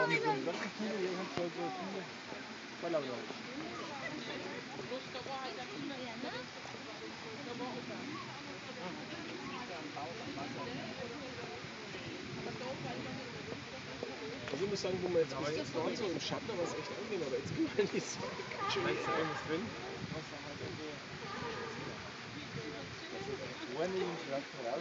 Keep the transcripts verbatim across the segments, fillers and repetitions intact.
Also ich muss sagen, wo wir jetzt bis jetzt waren, so im Schatten war es echt angenehm, aber jetzt bin ich nicht so ganz schön Ist da irgendwas drin? Vornehmen, schreibt raus.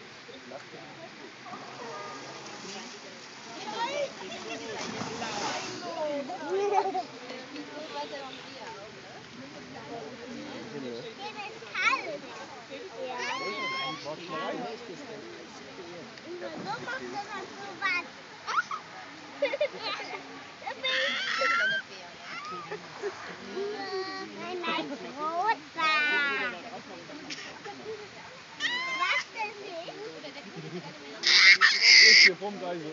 Nein, nein, rosa. Was denn nicht? Hier vom Geisel.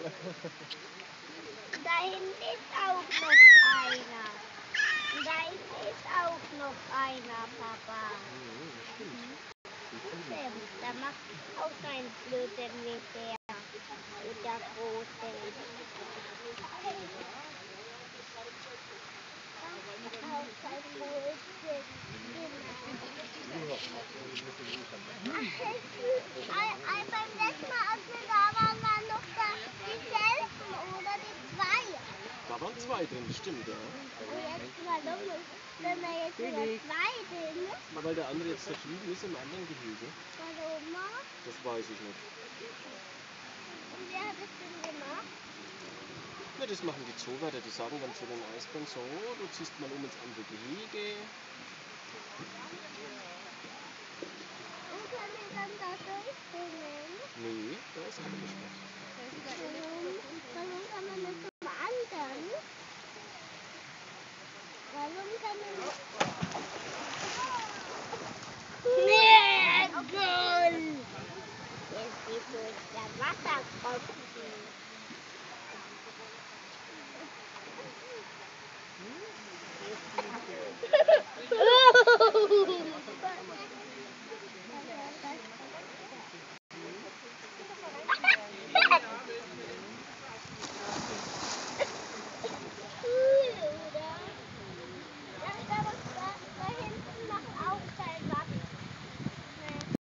Da hinten ist auch noch einer. Und da hinten ist auch noch einer, Papa. Da macht auch ein Blödsinn mit der, mit der Großen. Auch ein Blödsinn. Ach, beim letzten Mal, als wir da waren, waren noch da die selben oder die zwei. Da waren zwei drin, stimmt, ja. Und jetzt, warum wenn wir jetzt wieder zwei drin? Na, weil der andere jetzt da drüben ist im anderen Gehege. Warum? Das weiß ich nicht. Und wer hat das denn gemacht? Na, das machen die Zoowärter, die sagen dann zu den Eisbären so, du ziehst mal um ins andere Gehege. Und können wir dann da durchspringen? Nee, da ist keine Gesperrt. Warum?